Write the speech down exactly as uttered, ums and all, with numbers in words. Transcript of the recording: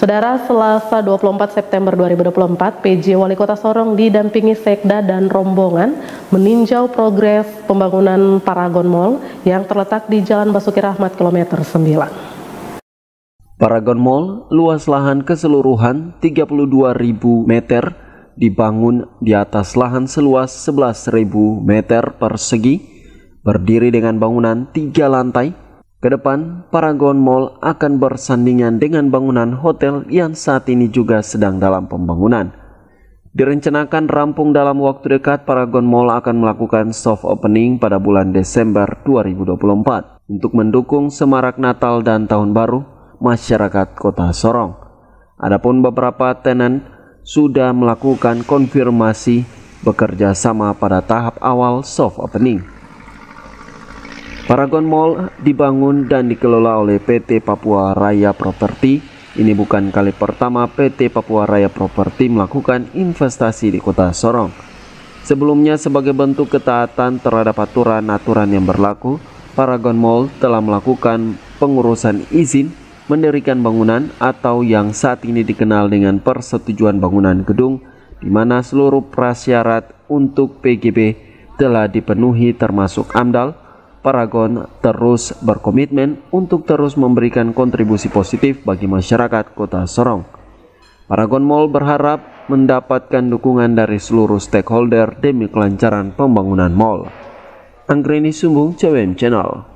Saudara, Selasa dua puluh empat September dua ribu dua puluh empat, P J Wali Kota Sorong didampingi Sekda dan rombongan meninjau progres pembangunan Paragon Mall yang terletak di Jalan Basuki Rahmat kilometer sembilan. Paragon Mall, luas lahan keseluruhan tiga puluh dua ribu meter, dibangun di atas lahan seluas sebelas ribu meter persegi, berdiri dengan bangunan tiga lantai. Ke depan, Paragon Mall akan bersandingan dengan bangunan hotel yang saat ini juga sedang dalam pembangunan. Direncanakan rampung dalam waktu dekat. Paragon Mall akan melakukan soft opening pada bulan Desember dua ribu dua puluh empat untuk mendukung semarak Natal dan Tahun Baru masyarakat Kota Sorong. Adapun beberapa tenan sudah melakukan konfirmasi bekerja sama pada tahap awal soft opening. Paragon Mall dibangun dan dikelola oleh P T Papua Raya Property. Ini bukan kali pertama P T Papua Raya Property melakukan investasi di Kota Sorong. Sebelumnya, sebagai bentuk ketaatan terhadap aturan-aturan yang berlaku, Paragon Mall telah melakukan pengurusan izin mendirikan bangunan atau yang saat ini dikenal dengan persetujuan bangunan gedung, di mana seluruh prasyarat untuk P G B telah dipenuhi termasuk AMDAL. Paragon terus berkomitmen untuk terus memberikan kontribusi positif bagi masyarakat Kota Sorong. Paragon Mall berharap mendapatkan dukungan dari seluruh stakeholder demi kelancaran pembangunan mall. Anggreni Sumbung, C W M Channel.